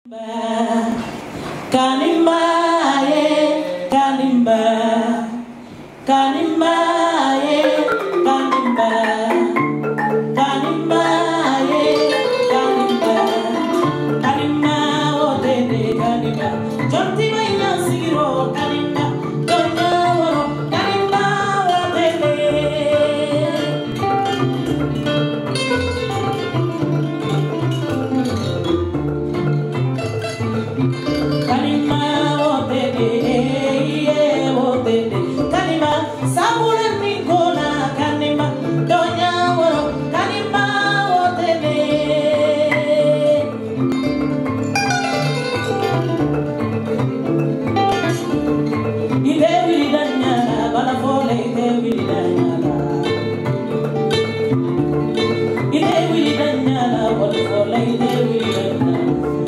Kanimba, Kanimba, Kanimba, Kanimba, Kanimba, Kanimba, Kanimba, oh dede, Kanimba, Jonti maya sigiro, Kanimba, Donya woro, Kanimba, oh dede. Kanimba, oh dede, yeah, oh dede, Kanimba, sabule mikola, Kanimba, Donya woro, Kanimba, oh dede. Ide wili danyala, bala fole ide wili danyala. Ide wili danyala, bala fole ide wili danyala.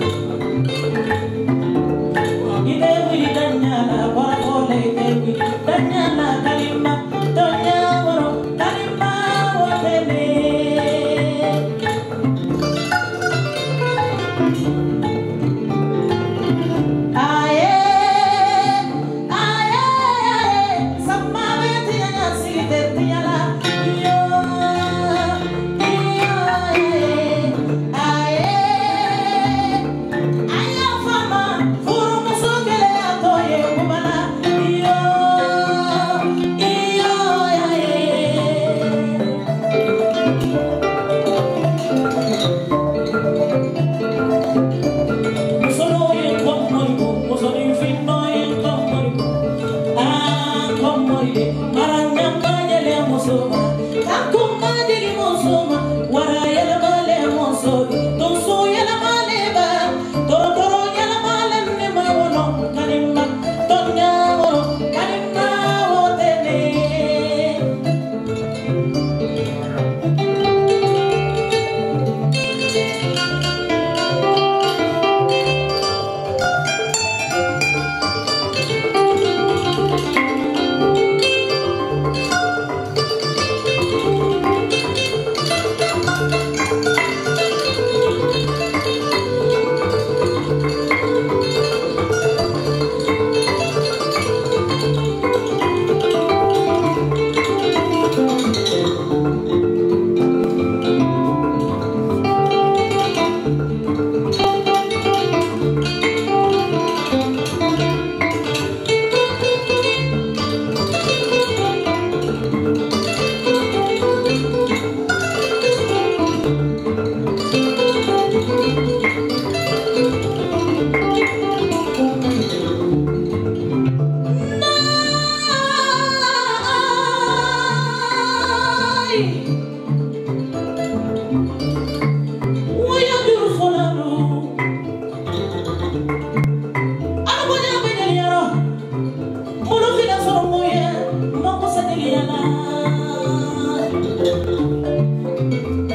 Ide wili danyala, bala fole ide wili danyala. Kanimba, Donya woro, Kanimba, oh dede. Aye, aye, sama beti anya site tiala, yo, aye, aya fama, furu musogele atoye kubala, yo, musono yen komorigo, musono finno yen komorigo, komoride, maranyamba yele musoma, kakuma digi musoma, wara yele male musodi, tonso yele male ba, toro yele male nema wono, Kanimba, Donya woro, Kanimba, oh dede.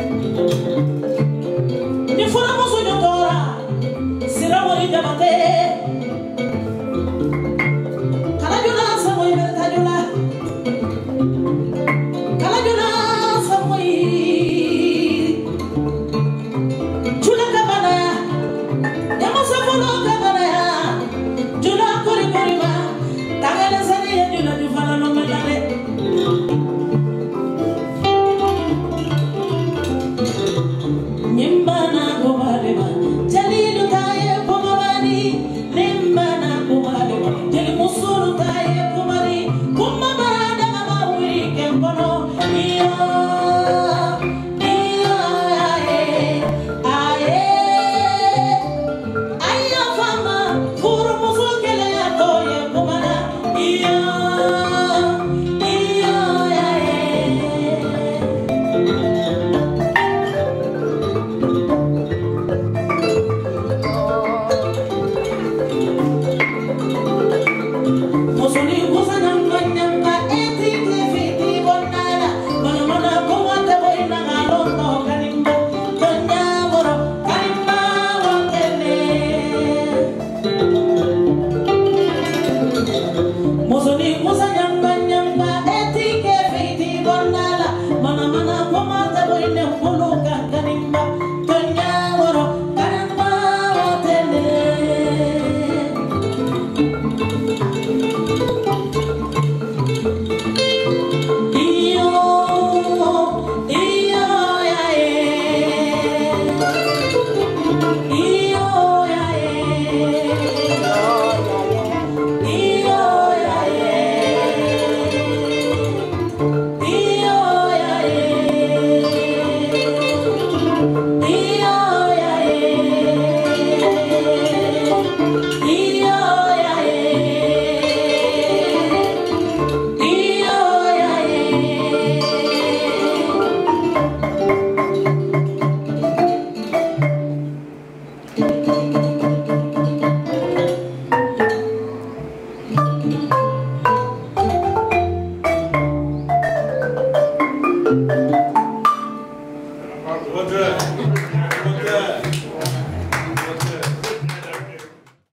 Ni fora muso nyotora, sira wori jamate.